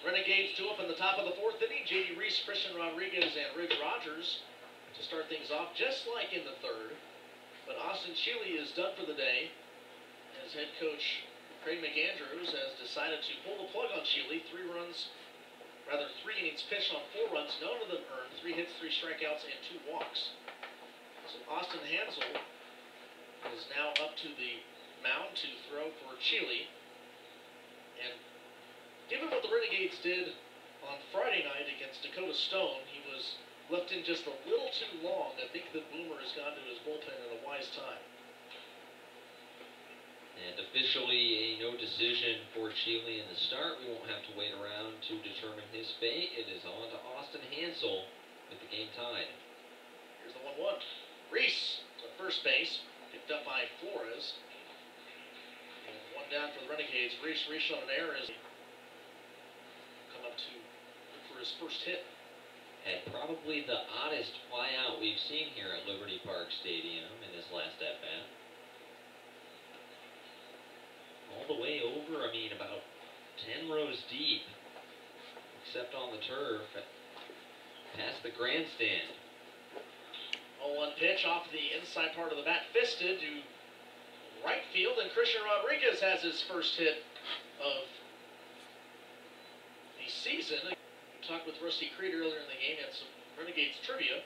Renegades 2 up in the top of the 4th inning. J.D. Reese, Christian Rodriguez, and Ridge Rogers to start things off, just like in the 3rd. But Austin Sheely is done for the day, as head coach Craig McAndrews has decided to pull the plug on Sheely. 3 innings pitched on 4 runs, none of them earned. 3 hits, 3 strikeouts, and 2 walks. So Austin Hansel is now up to the mound to throw for Sheely. And given what the Renegades did on Friday night against Dakota Stone, he was left in just a little too long. I think that Boomer has gone to his bullpen at a wise time. And officially a no decision for Sheely in the start. We won't have to wait around to determine his fate. It is on to Austin Hansel with the game tied. Here's the 1-1. Reese to first base, picked up by Flores. And 1 down for the Renegades. Reese on an error as he come up to look for his first hit. Had probably the oddest flyout we've seen here at Liberty Park Stadium in his last at-bat. All the way over, about 10 rows deep, except on the turf, past the grandstand. 0-1 pitch off the inside part of the bat, fisted to right field, and Christian Rodriguez has his first hit of the season. We talked with Rusty Creed earlier in the game, had some Renegades trivia.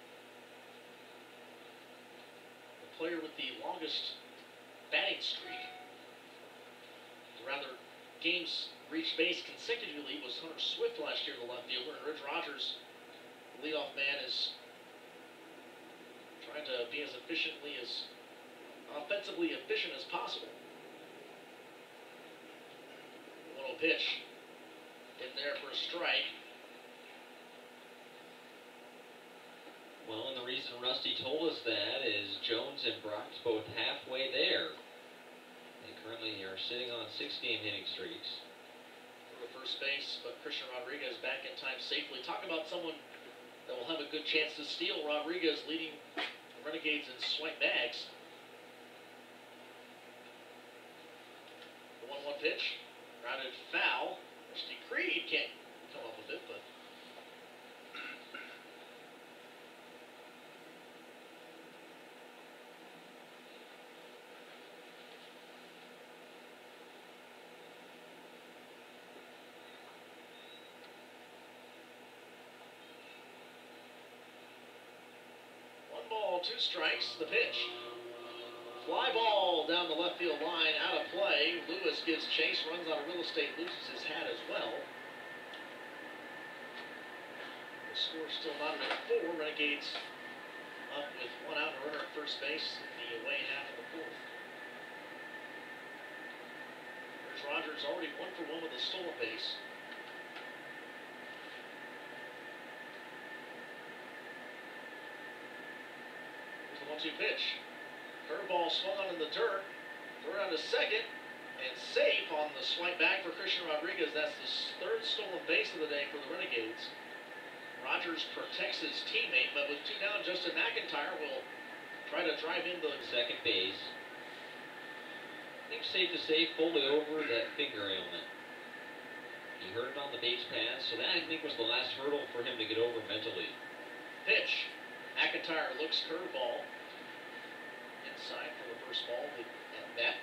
The player with the longest batting streak, rather games reached base consecutively, was Hunter Swift last year, the left fielder, and Ridge Rogers, the leadoff man, is trying to be as offensively efficient as possible. 1-0 pitch in there for a strike. Well, and the reason Rusty told us that is Jones and Brock's both halfway there. They currently are sitting on 6-game hitting streaks. For first base, but Christian Rodriguez back in time safely. Talk about someone that will have a good chance to steal. Rodriguez leading the Renegades in swipe bags. The 1-1 pitch, grounded foul. Rusty Creed can't come up with it, but ball, 2 strikes, the pitch. Fly ball down the left field line, out of play. Lewis gives chase, runs out of real estate, loses his hat as well. The score still not at 4. Renegades up with 1 out and a runner at first base in the away half of the 4th. There's Rogers already 1 for 1 with a stolen base. The 1-2 pitch. Curveball swung on in the dirt. Throw down to second. And safe on the swipe back for Christian Rodriguez. That's the 3rd stolen base of the day for the Renegades. Rogers protects his teammate, but with 2 down, Justin McIntyre will try to drive in the second base. I think safe to say fully over that finger ailment. He hurt it on the base pass, so that I think was the last hurdle for him to get over mentally. Pitch. McIntyre looks, curveball inside for the first ball at bat.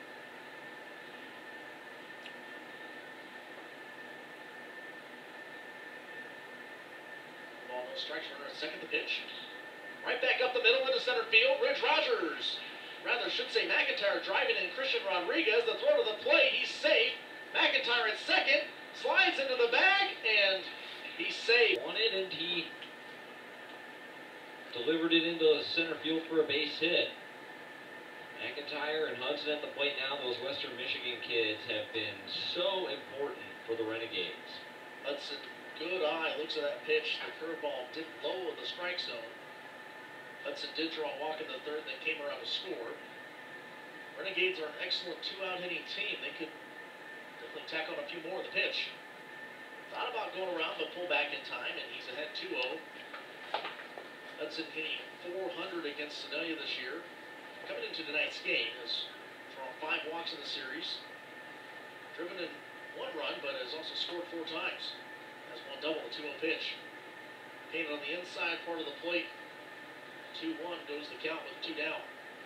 Ball, no strikes, runner at second. The pitch. Right back up the middle into center field. Ridge Rogers. Rather, should say McIntyre driving in Christian Rodriguez. The throw to the plate. He's safe. McIntyre at second. Slides into the bag, and he's safe. Wanted, and he delivered it into center field for a base hit. McIntyre and Hudson at the plate now. Those Western Michigan kids have been so important for the Renegades. Hudson, good eye, looks at that pitch. The curveball did low in the strike zone. Hudson did draw a walk in the 3rd, then came around to score. Renegades are an excellent 2-out hitting team. They could definitely tack on a few more of the pitch. Thought about going around, but pulled back in time, and he's ahead 2-0. Hudson hitting .400 against Sedalia this year. Coming into tonight's game, has drawn 5 walks in the series. Driven in 1 run, but has also scored 4 times. Has one double, a 2-0 pitch. Painted on the inside part of the plate. 2-1 goes the count with 2 down.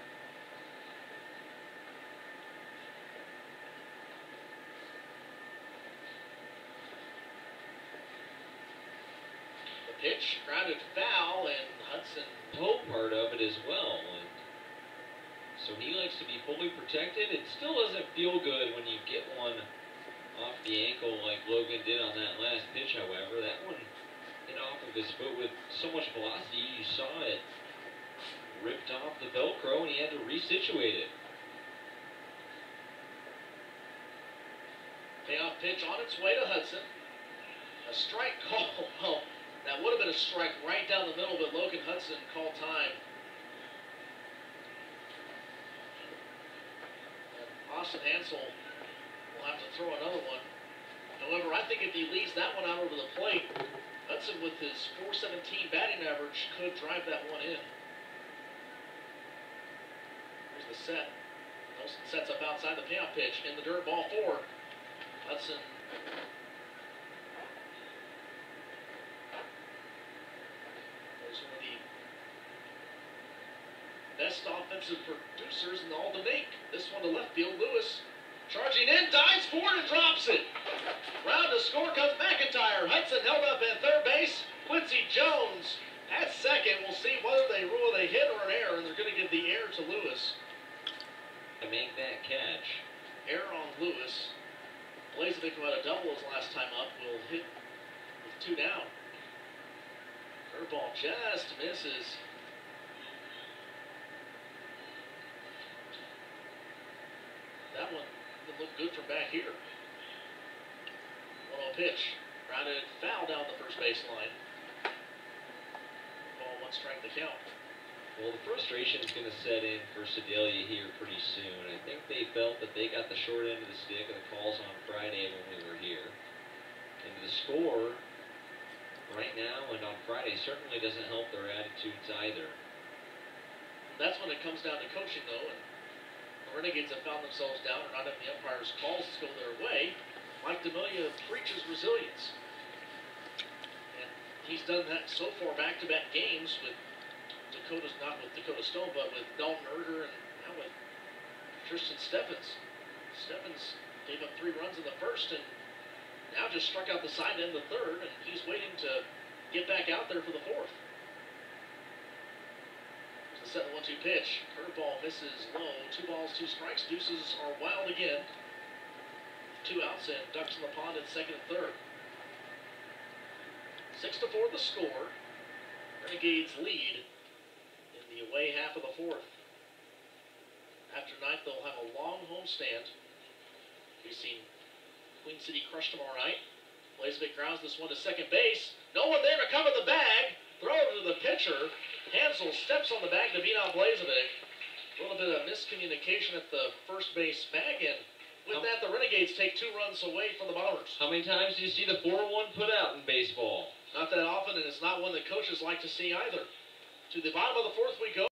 The pitch, grounded foul, and Hudson. Toe part of it as well. And so he likes to be fully protected. It still doesn't feel good when you get one off the ankle like Logan did on that last pitch, however. That one hit off of his foot with so much velocity, you saw it ripped off the Velcro, and he had to resituate it. Payoff pitch on its way to Hudson. A strike call. Well, that would have been a strike right down the middle, but Logan Hudson called time. And Austin Hansel will have to throw another one. However, I think if he leaves that one out over the plate, Hudson with his .417 batting average could drive that one in. Here's the set. Nelson sets up outside the payoff pitch. In the dirt, ball 4. Hudson. Those are the best offensive producers in all the make. This one to left field. Lewis charging in, dives forward and drops it. Round to score comes McIntyre. Hudson held up at third base. Quincy Jones at second. We'll see whether they rule a hit or an error, and they're going to give the error to Lewis. To make that catch. Error on Lewis. Blazovic, who had a double his last time up, will hit with 2 down. Curveball just misses. That one didn't look good from back here. 1-0 pitch. Grounded foul down the first baseline. Ball 1 strike the count. Well, the frustration is going to set in for Sedalia here pretty soon. I think they felt that they got the short end of the stick of the calls on Friday when we were here. And the score right now and on Friday certainly doesn't help their attitudes either. That's when it comes down to coaching, though, and the Renegades have found themselves down and not having the umpires' calls go their way. Mike D'Amelia preaches resilience. And he's done that so far back-to-back games with Dakota's, not with Dakota Stone, but with Dalton Erger and now with Tristan Stephens. Stephens gave up 3 runs in the first and now just struck out the side end of the third, and he's waiting to get back out there for the 4th. There's the 7-1-2 pitch. Curveball misses low. 2 balls, 2 strikes. Deuces are wild again. 2 outs and ducks in the pond at second and third. 6-4 the score. Renegades lead in the away half of the 4th. After 9th, they'll have a long homestand. We've seen Queen City crush tomorrow night. Blazovic grounds this one to second base. No one there to cover the bag. Throw it to the pitcher. Hansel steps on the bag to beat out Blazovic. A little bit of miscommunication at the first base bag, and with that, the Renegades take 2 runs away from the Bombers. How many times do you see the 4-1 put out in baseball? Not that often, and it's not one that coaches like to see either. To the bottom of the 4th we go.